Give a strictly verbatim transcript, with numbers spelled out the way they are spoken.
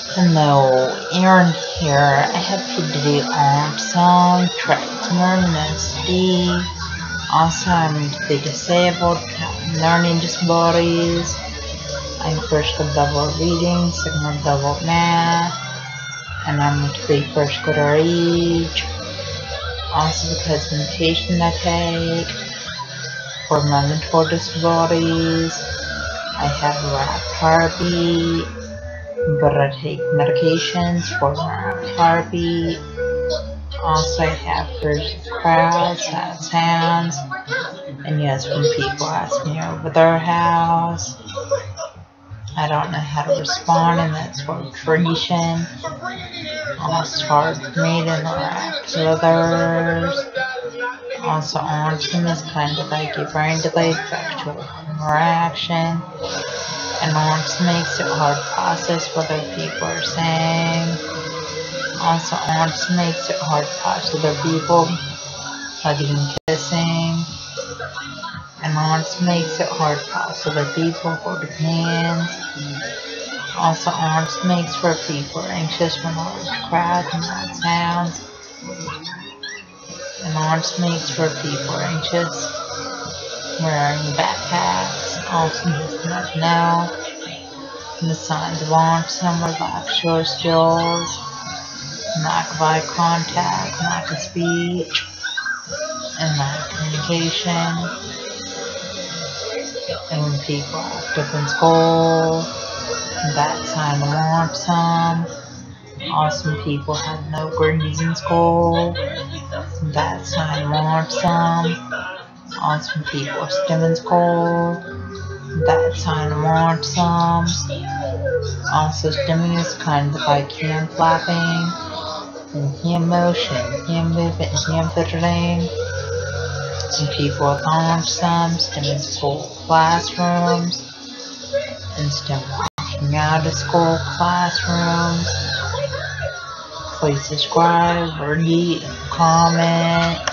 Hello, Aaron here. I have today on some try to learn S D. Also, I'm the disabled, learning disabilities. I'm first of double reading, second of double math, and I'm to be first good our age. Also, the presentation I take for my mental disabilities. I have a rapid heartbeat, but I take medications for my heartbeat. Also, I have first crowds, sad sounds, and yes, when people ask me over their house, I don't know how to respond, and that's frustration. Also, it's hard for me to interact with others. Also, autism is kind of like a brain delayed factual interaction, and autism makes it hard to process what other people are saying. Also, autism makes it hard to process other people, hugging and kissing, and autism makes it hard to process other people holding hands. Also, autism makes for people anxious when large crowds and loud sounds. And autism makes for people anxious wearing backpacks. Also, just to let you know, the signs of autism are lack of social skills, lack of eye contact, lack of speech, and lack of communication. And when people act up in school, that sign of autism. Awesome people have no grades in school. That sign of autism. Awesome people are STEM in school. That sign of autism. Also, STEMing is kind of like hand flapping, and hand motion, hand movement, and hand fidgeting. Some people with autism, STEM in school classrooms, and STEM walking out of school classrooms. Please subscribe, rate, comment.